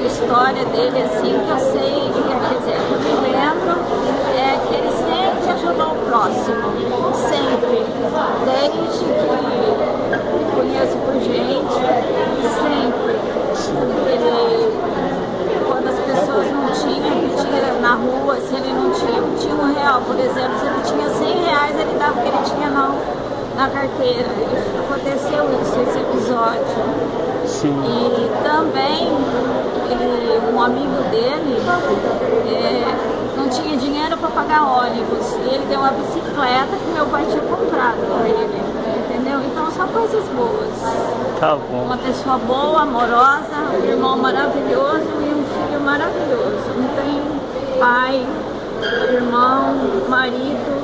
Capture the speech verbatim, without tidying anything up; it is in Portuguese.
história dele, assim, que eu sei, quer dizer, que eu me lembro, é que ele sempre ajudou o próximo, sempre, desde que conheço por gente, sempre. Ele, quando as pessoas não tinham, que tinha na rua, se ele não tinha, não tinha um real, por exemplo, se ele tinha cem reais, ele dava o que ele tinha na, na carteira. Aconteceu isso, esse episódio. Sim. E também, ele, um amigo dele é, não tinha dinheiro para pagar ônibus, e ele deu uma bicicleta que meu pai tinha comprado para ele, entendeu? Então são coisas boas. Tá bom. Uma pessoa boa, amorosa, um irmão maravilhoso e um filho maravilhoso. Não tem pai, irmão, marido,